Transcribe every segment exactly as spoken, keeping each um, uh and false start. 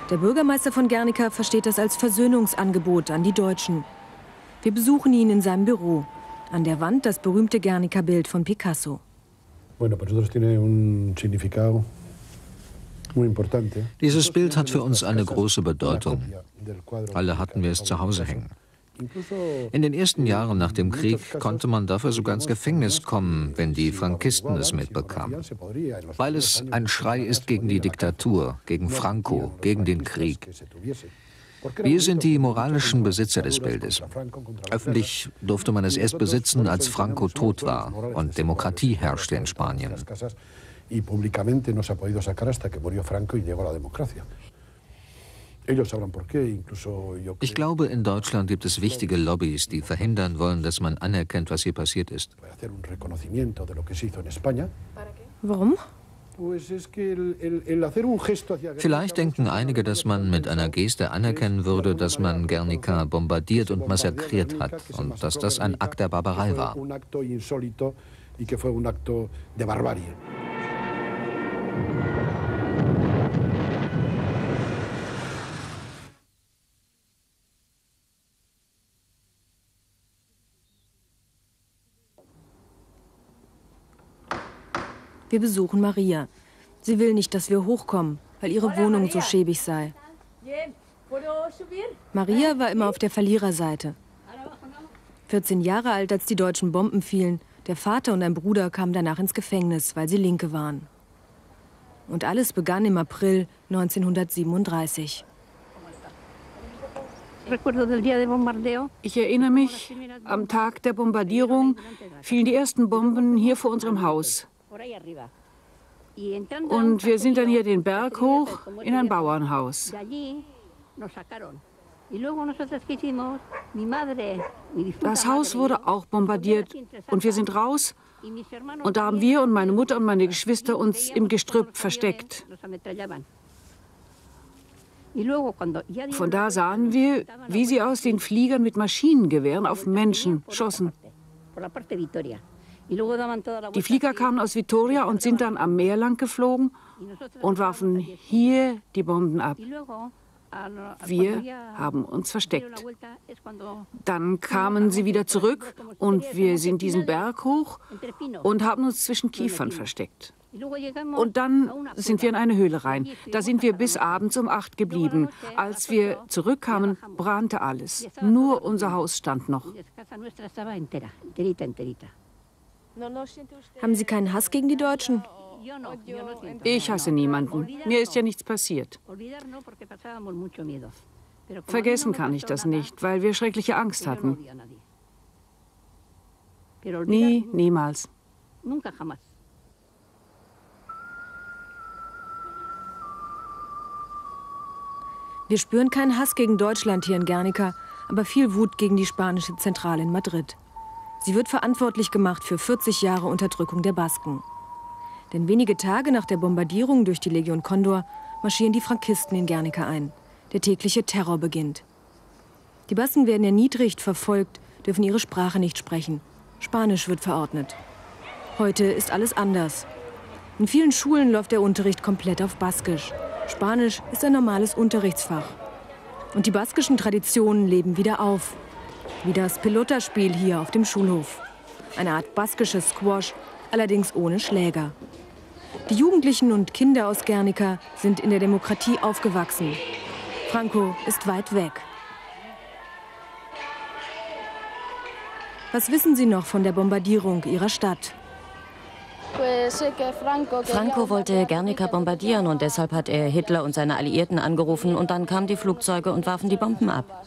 Der Bürgermeister von Guernica versteht das als Versöhnungsangebot an die Deutschen. Wir besuchen ihn in seinem Büro. An der Wand das berühmte Guernica-Bild von Picasso. Dieses Bild hat für uns eine große Bedeutung. Alle hatten wir es zu Hause hängen. In den ersten Jahren nach dem Krieg konnte man dafür sogar ins Gefängnis kommen, wenn die Frankisten es mitbekamen. Weil es ein Schrei ist gegen die Diktatur, gegen Franco, gegen den Krieg. Wir sind die moralischen Besitzer des Bildes. Öffentlich durfte man es erst besitzen, als Franco tot war und Demokratie herrschte in Spanien. Ich glaube, in Deutschland gibt es wichtige Lobbys, die verhindern wollen, dass man anerkennt, was hier passiert ist. Warum? Vielleicht denken einige, dass man mit einer Geste anerkennen würde, dass man Guernica bombardiert und massakriert hat und dass das ein Akt der Barbarei war. Wir besuchen Maria. Sie will nicht, dass wir hochkommen, weil ihre Wohnung so schäbig sei. Maria war immer auf der Verliererseite. vierzehn Jahre alt, als die deutschen Bomben fielen. Der Vater und ein Bruder kamen danach ins Gefängnis, weil sie Linke waren. Und alles begann im April neunzehnhundertsiebenunddreißig. Ich erinnere mich, am Tag der Bombardierung fielen die ersten Bomben hier vor unserem Haus. Und wir sind dann hier den Berg hoch in ein Bauernhaus. Das Haus wurde auch bombardiert und wir sind raus. Und da haben wir und meine Mutter und meine Geschwister uns im Gestrüpp versteckt. Von da sahen wir, wie sie aus den Fliegern mit Maschinengewehren auf Menschen schossen. Die Flieger kamen aus Vitoria und sind dann am Meer lang geflogen und warfen hier die Bomben ab. Wir haben uns versteckt. Dann kamen sie wieder zurück und wir sind diesen Berg hoch und haben uns zwischen Kiefern versteckt. Und dann sind wir in eine Höhle rein. Da sind wir bis abends um acht geblieben. Als wir zurückkamen, brannte alles. Nur unser Haus stand noch. Haben Sie keinen Hass gegen die Deutschen? Ich hasse niemanden. Mir ist ja nichts passiert. Vergessen kann ich das nicht, weil wir schreckliche Angst hatten. Nie, niemals. Wir spüren keinen Hass gegen Deutschland hier in Guernica, aber viel Wut gegen die spanische Zentrale in Madrid. Sie wird verantwortlich gemacht für vierzig Jahre Unterdrückung der Basken. Denn wenige Tage nach der Bombardierung durch die Legion Condor marschieren die Frankisten in Guernica ein. Der tägliche Terror beginnt. Die Basken werden erniedrigt, verfolgt, dürfen ihre Sprache nicht sprechen. Spanisch wird verordnet. Heute ist alles anders. In vielen Schulen läuft der Unterricht komplett auf Baskisch. Spanisch ist ein normales Unterrichtsfach. Und die baskischen Traditionen leben wieder auf. Wie das Pelota-Spiel hier auf dem Schulhof. Eine Art baskisches Squash, allerdings ohne Schläger. Die Jugendlichen und Kinder aus Guernica sind in der Demokratie aufgewachsen. Franco ist weit weg. Was wissen Sie noch von der Bombardierung Ihrer Stadt? Franco wollte Guernica bombardieren und deshalb hat er Hitler und seine Alliierten angerufen und dann kamen die Flugzeuge und warfen die Bomben ab.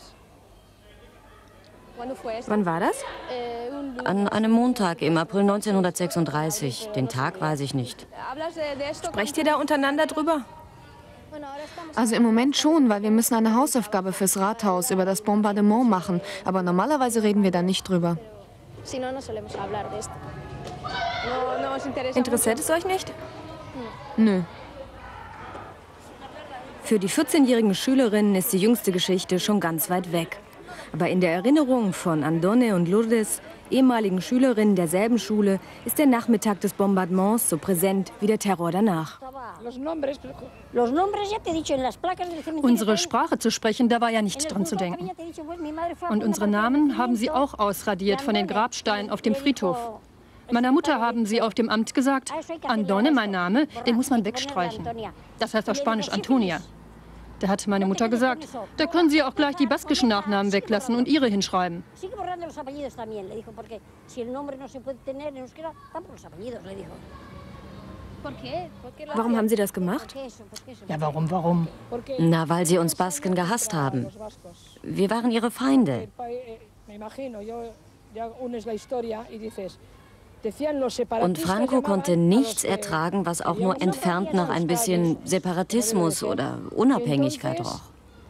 Wann war das? An einem Montag im April neunzehnhundertsechsunddreißig. Den Tag weiß ich nicht. Sprecht ihr da untereinander drüber? Also im Moment schon, weil wir müssen eine Hausaufgabe fürs Rathaus über das Bombardement machen. Aber normalerweise reden wir da nicht drüber. Interessiert es euch nicht? Nö. Für die vierzehnjährigen Schülerinnen ist die jüngste Geschichte schon ganz weit weg. Aber in der Erinnerung von Andone und Lourdes ehemaligen Schülerinnen derselben Schule ist der Nachmittag des Bombardements so präsent wie der Terror danach. Unsere Sprache zu sprechen, da war ja nicht dran zu denken. Und unsere Namen haben sie auch ausradiert von den Grabsteinen auf dem Friedhof. Meiner Mutter haben sie auf dem Amt gesagt, Andone, mein Name, den muss man wegstreichen. Das heißt auf Spanisch Antonia. Da hat meine Mutter gesagt, da können Sie auch gleich die baskischen Nachnamen weglassen und Ihre hinschreiben. Warum haben Sie das gemacht? Ja, warum, warum? Na, weil sie uns Basken gehasst haben. Wir waren ihre Feinde. Und Franco konnte nichts ertragen, was auch nur entfernt nach ein bisschen Separatismus oder Unabhängigkeit roch.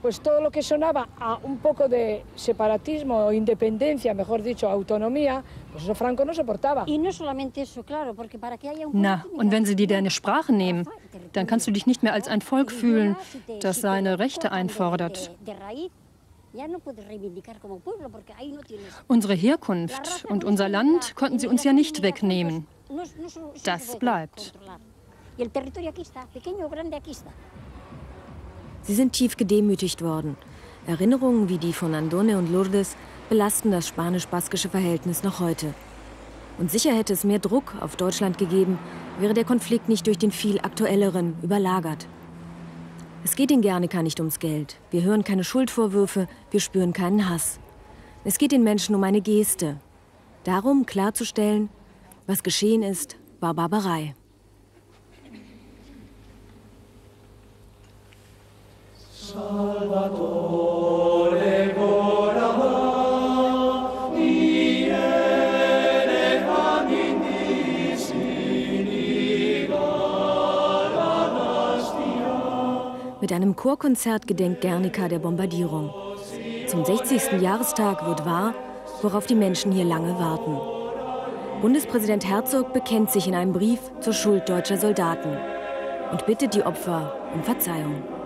Na, und wenn sie dir deine Sprache nehmen, dann kannst du dich nicht mehr als ein Volk fühlen, das seine Rechte einfordert. Unsere Herkunft und unser Land konnten sie uns ja nicht wegnehmen. Das bleibt. Sie sind tief gedemütigt worden. Erinnerungen wie die von Andone und Lourdes belasten das spanisch-baskische Verhältnis noch heute. Und sicher hätte es mehr Druck auf Deutschland gegeben, wäre der Konflikt nicht durch den viel aktuelleren überlagert. Es geht in Guernica nicht ums Geld. Wir hören keine Schuldvorwürfe, wir spüren keinen Hass. Es geht den Menschen um eine Geste. Darum, klarzustellen, was geschehen ist, war Barbarei. Salvatore Borama, viene amindis in Mit einem Chorkonzert gedenkt Guernica der Bombardierung. Zum sechzigsten Jahrestag wird wahr, worauf die Menschen hier lange warten. Bundespräsident Herzog bekennt sich in einem Brief zur Schuld deutscher Soldaten und bittet die Opfer um Verzeihung.